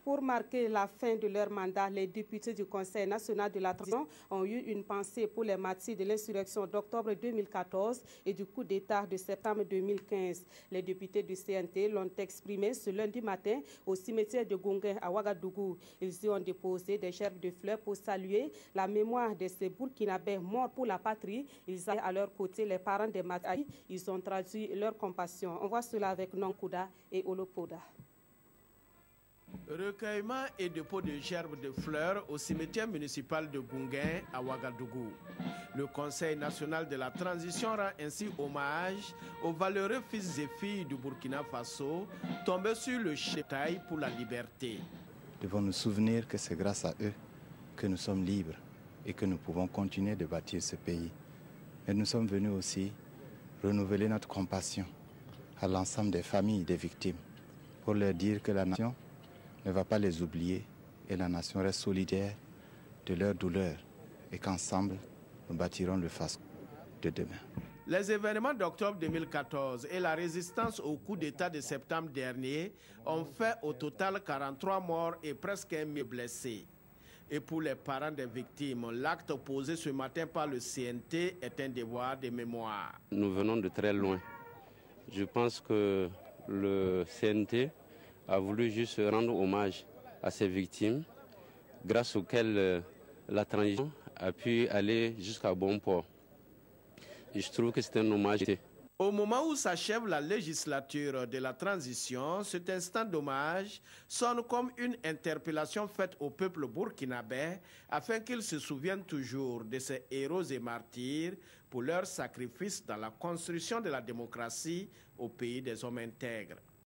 Pour marquer la fin de leur mandat, les députés du Conseil national de la transition ont eu une pensée pour les martyrs de l'insurrection d'octobre 2014 et du coup d'État de septembre 2015. Les députés du CNT l'ont exprimé ce lundi matin au cimetière de Gunguin à Ouagadougou. Ils y ont déposé des gerbes de fleurs pour saluer la mémoire de ces Burkinabés morts pour la patrie. Ils avaient à leur côté les parents des martyrs. Ils ont traduit leur compassion. On voit cela avec Nonkouda et Olopoda. Recueillement et dépôt de gerbes de fleurs au cimetière municipal de Gunguin à Ouagadougou. Le Conseil national de la transition rend ainsi hommage aux valeureux fils et filles du Burkina Faso tombés sur le chétail pour la liberté. Nous devons nous souvenir que c'est grâce à eux que nous sommes libres et que nous pouvons continuer de bâtir ce pays. Mais nous sommes venus aussi renouveler notre compassion à l'ensemble des familles des victimes pour leur dire que la nation ne va pas les oublier et la nation reste solidaire de leur douleur et qu'ensemble, nous bâtirons le phare de demain. Les événements d'octobre 2014 et la résistance au coup d'État de septembre dernier ont fait au total 43 morts et presque 1 000 blessés. Et pour les parents des victimes, l'acte posé ce matin par le CNT est un devoir de mémoire. Nous venons de très loin. Je pense que le CNT a voulu juste rendre hommage à ces victimes, grâce auxquelles la transition a pu aller jusqu'à bon port. Et je trouve que c'est un hommage. Au moment où s'achève la législature de la transition, cet instant d'hommage sonne comme une interpellation faite au peuple burkinabé afin qu'il se souvienne toujours de ces héros et martyrs pour leur sacrifice dans la construction de la démocratie au pays des hommes intègres.